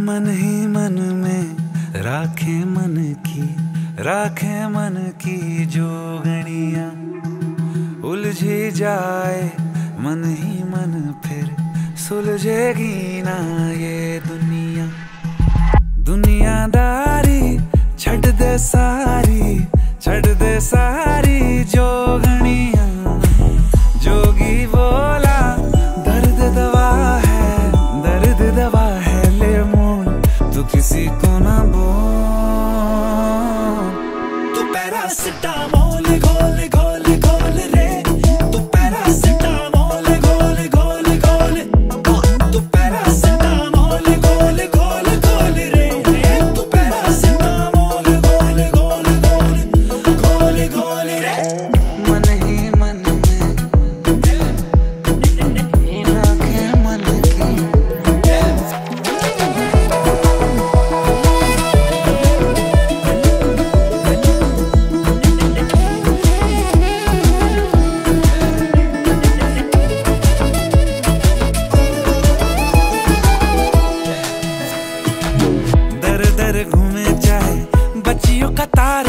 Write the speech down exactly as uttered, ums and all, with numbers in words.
मन ही मन में राखे मन की, राखे मन की जोगणिया। उलझी जाए मन ही मन फिर सुलझेगी ना ये दुनिया। दुनियादारी छड़ दे सारी, छड़ दे सारी जोगणिया। जोगी बोला दर्द दवा है, दर्द दवा है, ले मोल तू किसी को ना बोल। तू पैरासिटामोल घोल घोल घोल रे, तू पैरासिटामोल घोल घोल घोल, तू पैरासिटामोल घोल घोल घोल रे, तू पैरासिटामोल घोल घोल घोल घोल घोल रे। मन ही मन में राखे मन की। दर दर घूमे चाहे बच्चियों का तार